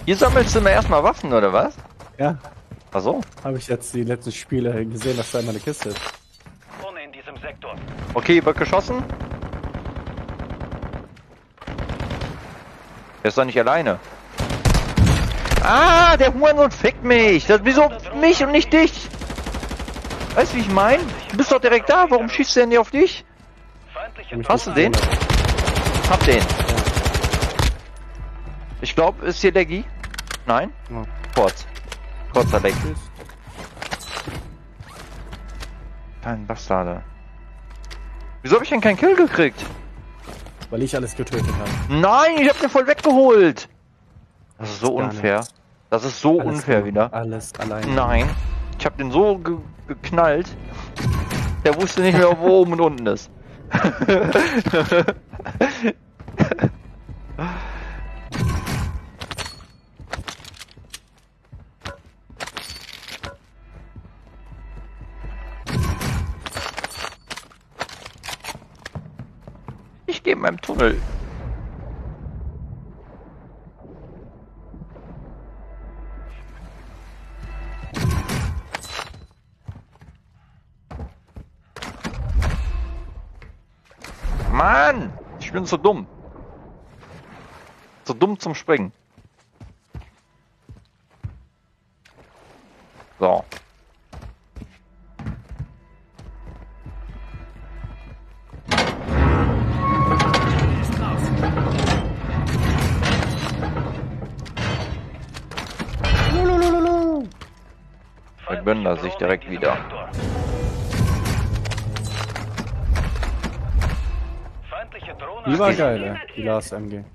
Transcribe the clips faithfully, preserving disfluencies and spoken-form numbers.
Hier sammelst du mir erstmal Waffen, oder was? Ja. Ach so. Habe ich jetzt die letzten Spiele gesehen, dass da immer eine Kiste ist. Vorne in diesem Sektor. Okay, wird geschossen. Er ist doch nicht alleine. Ah, der Hurensohn fickt mich. Das, wieso mich und nicht dich? Weißt du, wie ich meine? Du bist doch direkt da. Warum schießt der nicht auf dich? Hast du den? Hab den. Ich glaube, ist hier Leggy? Nein? Ja. Kurz. Kurzer Leck. Kein Bastarde. Wieso habe ich denn keinen Kill gekriegt? Weil ich alles getötet habe. Nein, ich hab den voll weggeholt. Das ist so Gar unfair. nichts. Das ist so Alles unfair nur, wieder. Alles allein. Nein. Ich hab den so ge geknallt. Der wusste nicht mehr, wo oben und unten ist. Ich gehe in meinem Tunnel. Mann! Ich bin zu dumm. Zu dumm zum Springen. So. Vergönnt er sich direkt wieder. Die war geil, ja. Die Last M G.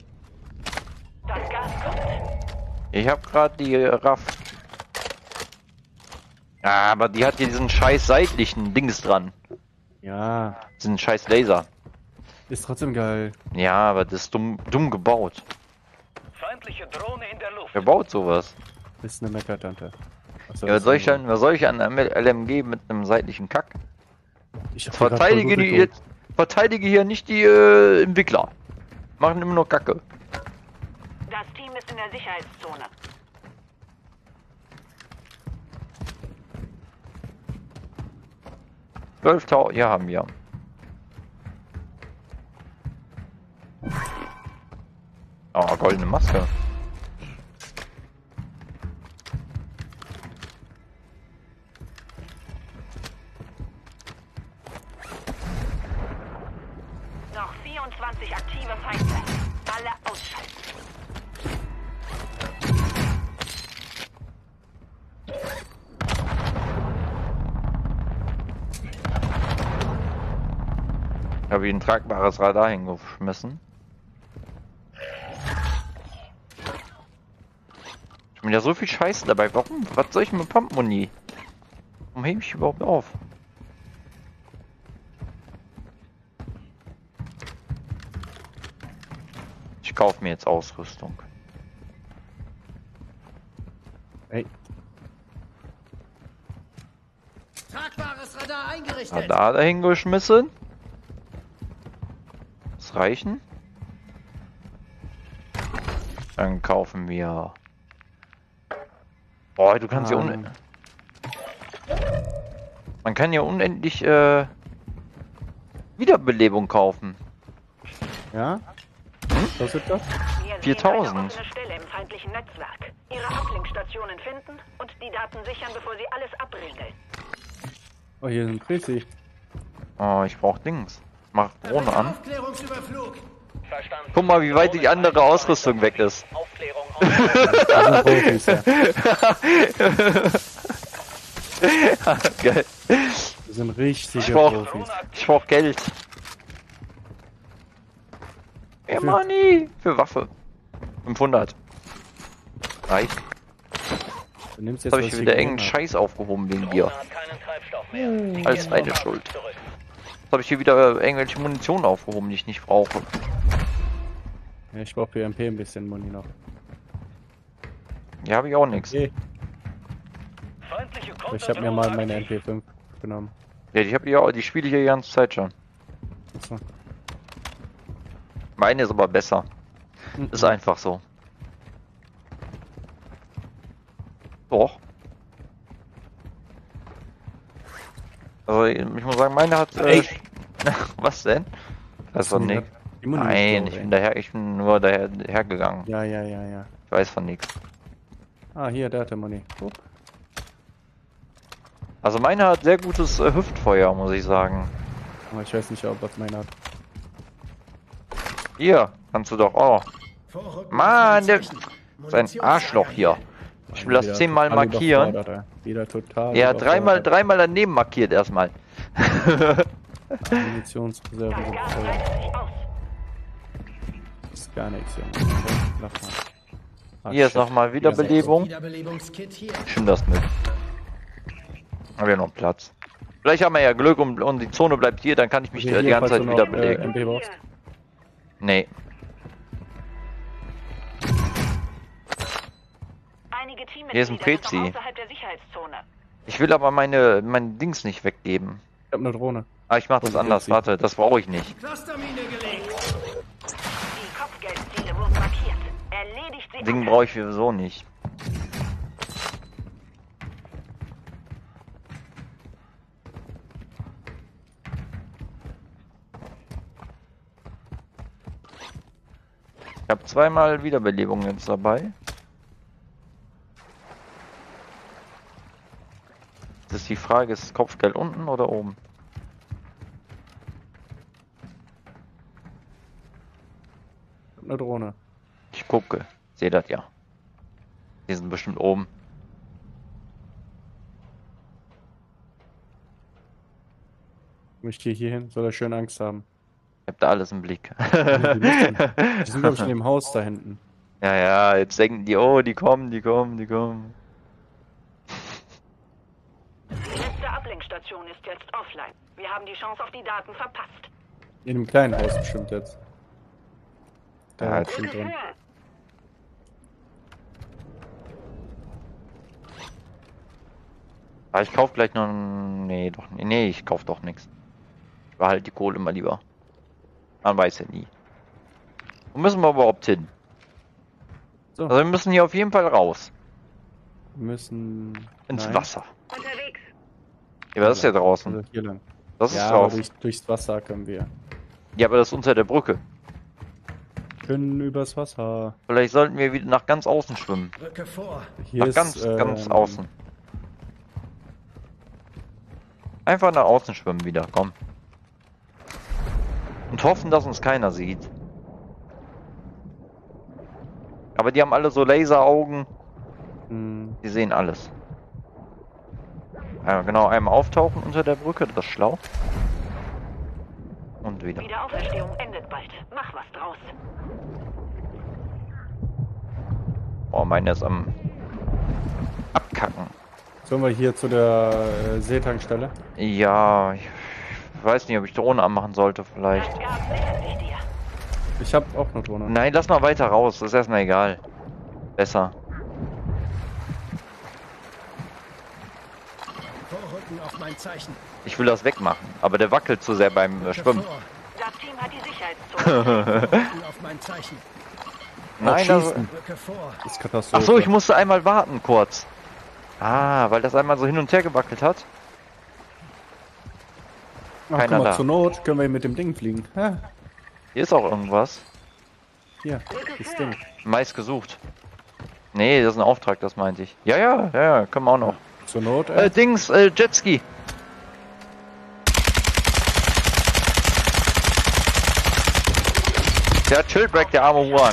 Ich hab gerade die Raff. Ah, aber die hat hier diesen scheiß seitlichen Dings dran. Ja. Diesen scheiß Laser. Ist trotzdem geil. Ja, aber das ist dumm, dumm gebaut. Feindliche Drohne in der Luft. Wer baut sowas? Ist eine Meckertante. So, Ja, was soll ich dann, was soll ich an einem L M G mit einem seitlichen Kack? Ich hab Verteidige die jetzt, verteidige hier nicht die äh, Entwickler. Machen immer nur Kacke. Das Team ist in der Sicherheitszone. zwölftausend, ja, haben wir. Oh, goldene Maske. Noch vierundzwanzig aktive Feinde. Alle ausschalten. Ich habe ein tragbares Radar hingeschmissen. Ich bin ja so viel Scheiße dabei. Warum? Was soll ich mit Pumpmuni? Warum hebe ich überhaupt auf? Ich kaufe mir jetzt Ausrüstung. Ey. Tragbares Radar eingerichtet. Radar dahin geschmissen. Das reichen. Dann kaufen wir. Boah, du kannst ja Um. un Man kann ja unendlich äh, Wiederbelebung kaufen. Ja? Was ist das? Wir sehen viertausend. eine offene Stelle im feindlichen Netzwerk. Ihre Ablenkstationen finden und die Daten sichern, bevor sie alles abriegeln. Oh, hier sind Prezi. Oh, ich brauch Dings. Mach Drohne an. Aufklärungsüberflug. Verstanden. Guck mal, wie weit die andere Ausrüstung weg ist. Aufklärung Das sind Profis, ja. Geil. Das sind richtige Ich brauch, Profis. ich brauch Geld. Ja, Money. Für Waffe. fünfhundert. Reicht. Du nimmst Jetzt jetzt habe ich was wieder hier engen gewonnen Scheiß aufgehoben wegen dir. hat keinen Treibstoff mehr. Alles deine Schuld. Jetzt habe ich hier wieder irgendwelche Munition aufgehoben, die ich nicht brauche. hat. Ja, ich brauche für M P ein bisschen Money noch. Hier habe ich auch nichts. Okay. Feindliche Aber ich habe mir mal meine M P fünf genommen. Ja, die habe ich auch, die spiele ich ja die ganze Zeit schon. Achso. Meine ist aber besser. Ist einfach so. Doch. Also ich muss sagen, meine hat... Äh, was denn? Das ist doch Muni nix. hat- die Muni Nein, nicht ich so, bin daher, ich bin nur daher hergegangen. Ja, ja, ja, ja. Ich weiß von nichts. Ah, hier, der hat der Money. Guck. Also meine hat sehr gutes äh, Hüftfeuer, muss ich sagen. Aber ich weiß nicht, ob was meiner hat. Hier, kannst du doch auch. Vorrücken Mann, auf der... mein Zeichen. Sein Munitionslager Arschloch hier. Ich will das Wieder zehnmal total markieren. überfordert, ey. Wieder total. Ja, dreimal, überfordert. dreimal daneben markiert erstmal. Munitionsreserven sind Das Gas voll. breitet sich aus. Ist gar nichts, Junge. Lass mal. Ah, Hier ist shit. nochmal Wiederbelebung. Wiederbelebungskit hier. Schön das mit. Haben wir noch Platz. Vielleicht haben wir ja Glück und, und die Zone bleibt hier, dann kann ich mich Hier, die, die hier, ganze falls Zeit du noch, wieder belegen. Äh, M P brauchst. Nee. Einige Hier ist ein Teammitglieder sind noch Prezi. außerhalb der Sicherheitszone. Ich will aber meine, meine Dings nicht weggeben. Ich hab eine Drohne. Ah, ich mach das Und anders. Prezi. Warte, das brauche ich nicht. Clustermine gelegt. Die Kopfgeldziele wurden markiert. Erledigt sie Ding alle. brauche ich sowieso nicht. Ich habe zweimal Wiederbelebung jetzt dabei. Das ist die Frage, ist das Kopfgeld unten oder oben? Ich hab eine Drohne. Ich gucke. Seht das ja. Die sind bestimmt oben. Möchte hier hin, soll er schön Angst haben. Ich hab da alles im Blick. Die sind, glaube ich, in dem Haus da hinten. Ja, ja, jetzt denken die, oh, die kommen, die kommen, die kommen. Die letzte Ablenkstation ist jetzt offline. Wir haben die Chance auf die Daten verpasst. In dem kleinen Haus bestimmt jetzt. Da Ja, ist bestimmt drin. Ah, ich kauf gleich noch ein... Nee, doch nicht. Nee, ich kauf doch nichts. Ich behalte die Kohle mal lieber. Man weiß ja nie. Wo müssen wir überhaupt hin? So. Also wir müssen hier auf jeden Fall raus. Wir müssen Ins Nein. Wasser. Unterwegs. Ja, aber das ist ja draußen. Also hier lang. Das ist Ja, aber draußen. durch, durchs Wasser können wir. Ja, aber das ist unter der Brücke. Können übers Wasser. Vielleicht sollten wir wieder nach ganz außen schwimmen. Brücke vor. Hier Nach ist ganz, ganz ähm, außen. Einfach nach außen schwimmen wieder, komm. Und hoffen, dass uns keiner sieht. Aber die haben alle so Laseraugen. mh, Die sehen alles. Ja, genau, einmal auftauchen unter der Brücke, das ist schlau. Und wieder. Wiederauferstehung endet bald. Mach was draus. Oh, meine ist am Abkacken. Sollen wir hier zu der äh, Seetankstelle? Ja, ich weiß nicht, ob ich Drohne anmachen sollte, vielleicht. Das Gas nähert sich dir. Ich hab auch eine Drohne. Nein, lass mal weiter raus, das ist erstmal egal. Besser. Vorrücken auf mein Zeichen. Ich will das wegmachen, aber der wackelt zu sehr beim äh, Brücke Schwimmen. vor. Das Team hat die Sicherheitszone. Vorrücken auf mein Zeichen. Nein, Auch also, schießen. Brücke vor. Das ist Katastrophe. ach so, ich musste einmal warten kurz. Ah, weil das einmal so hin und her gewackelt hat. Ach, keiner guck mal, da. zur Not können wir mit dem Ding fliegen. Ha, Hier ist auch irgendwas. hier, das Ding. Meist gesucht. Nee, das ist ein Auftrag, das meinte ich. Ja, ja, ja, ja, können wir auch noch. Zur Not, Äh, äh, Dings, äh, Jetski. Der hat Schildback, der arme Huan.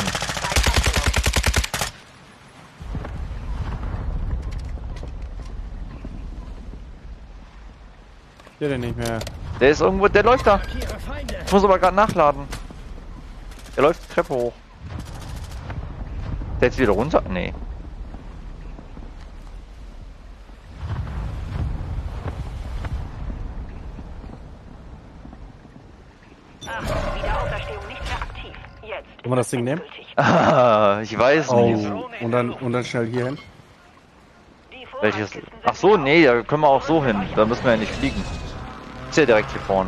der denn nicht mehr. Der ist irgendwo, der läuft da. Markiere Feinde. Ich muss aber gerade nachladen. Der läuft die Treppe hoch. Der jetzt wieder runter? Nee. Achtung, Wiederauferstehung nicht mehr aktiv. Jetzt. Wollen wir das Ding nehmen? endgültig. Ah, ich weiß Oh, nicht. und dann, und dann schnell hier hin. Die Welches? Vorrangskisten sind Ach so, wieder nee, da können wir auch so hin. Da müssen wir ja nicht fliegen. Ist ja direkt hier vorne.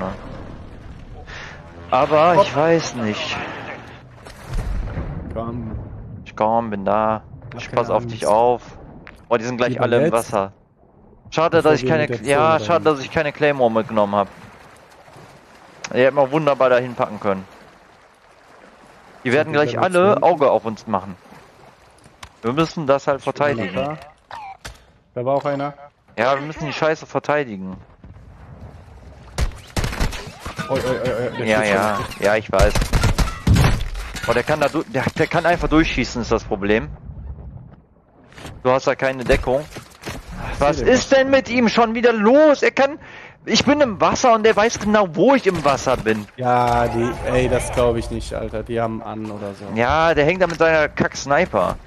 Aber ich weiß nicht. Komm. Ich komm, bin da. Ich Mach pass keine auf dich Angst. auf. Oh, die sind gleich Lieber alle im jetzt? Wasser. Schade, Bevor dass ich wir keine, mit der Zone ja, rein. schade, dass ich keine Claymore mitgenommen habe. Die hätten wir wunderbar dahin packen können. Die werden die gleich werden alle jetzt Auge auf uns machen. Wir müssen das halt verteidigen. Da. da war auch einer. Ja, wir müssen die Scheiße verteidigen. Oh, oh, oh, oh, der Ja, steht ja, schon. ja, ich weiß. Oh, der kann da, du- der, der kann einfach durchschießen, ist das Problem. Du hast da keine Deckung. Was der ist denn mit ihm schon wieder los? Er kann, ich bin im Wasser und der weiß genau, wo ich im Wasser bin. Ja, die, ey, das glaube ich nicht, Alter. Die haben an oder so. Ja, der hängt da mit seiner Kack-Sniper.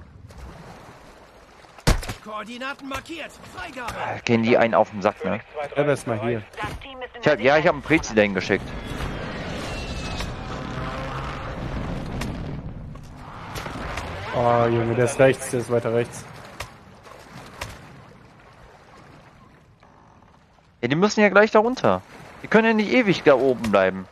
Koordinaten markiert. Freigabe. Gehen die einen auf den Sack, ne? Bleib erst mal hier. Das Team ist in Ich hab, der ja, ich habe einen Prezi dahin geschickt. Oh, Junge, der ist rechts, der ist weiter rechts. Ja, die müssen ja gleich da runter. Die können ja nicht ewig da oben bleiben.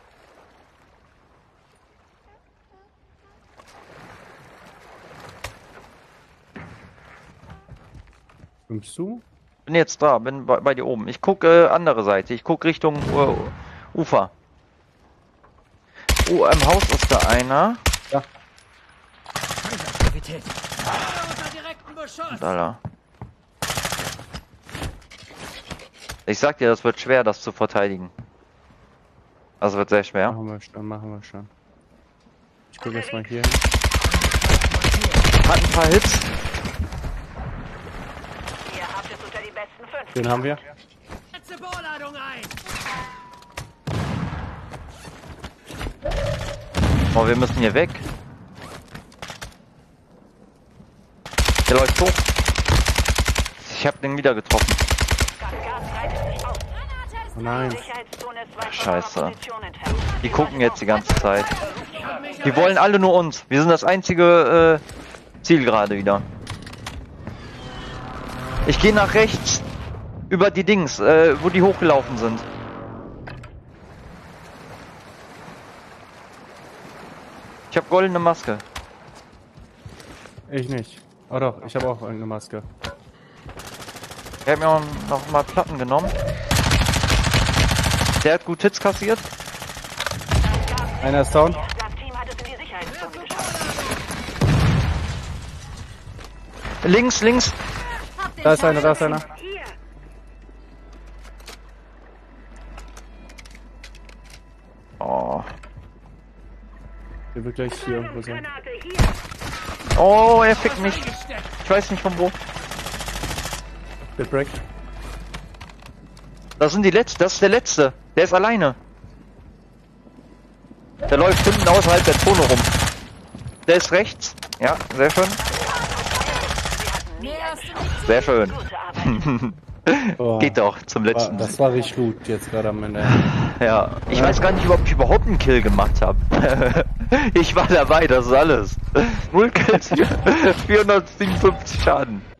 Kommst du? Bin jetzt da, bin bei, bei dir oben. Ich gucke äh, andere Seite. Ich gucke Richtung äh, Ufer. Oh, im Haus ist da einer. Ja. Aktivität. Unter direktem Beschuss. Alter. Ich sag dir, das wird schwer, das zu verteidigen. Das wird sehr schwer. Machen wir schon, machen wir schon. Ich gucke erst mal hier. Hat ein paar Hits. Ihr habt es unter die besten fünf. Den haben wir. Setze Bohrladung ein. Oh, wir müssen hier weg. Der läuft hoch. Ich hab den wieder getroffen. Das Gas breitet sich aus. Oh nein. Sicherheitszone ist weit von Scheiße. eurer Position entfernt. Die gucken jetzt die ganze Zeit. Die wollen alle nur uns. Wir sind das einzige äh, Ziel gerade wieder. Ich gehe nach rechts. Über die Dings, äh, wo die hochgelaufen sind. Ich habe goldene Maske. Ich nicht. Oh doch, ich habe auch eine Maske. Ich habe mir auch noch mal Platten genommen. Der hat gut Hits kassiert. Einer ist down. Das Team hat es in die Sicherheitszone geschafft. Links, links. Da ist einer, da ist einer. Hier. Oh. Der wird gleich hier irgendwo sein. Granate hier. Oh, er fickt mich. Ich weiß nicht von wo. Der Break. Das sind die letzten. Das ist der letzte. Der ist alleine. Der läuft hinten außerhalb der Zone rum. Der ist rechts. Ja, sehr schön. Sehr schön. Gute Arbeit. Oh, Geht doch zum war, letzten. das war richtig gut jetzt gerade am Ende. Ja, ich weiß gar nicht, ob ich überhaupt einen Kill gemacht habe. Ich war dabei, das ist alles. Null Kills, vierhundertsiebenundfünfzig Schaden.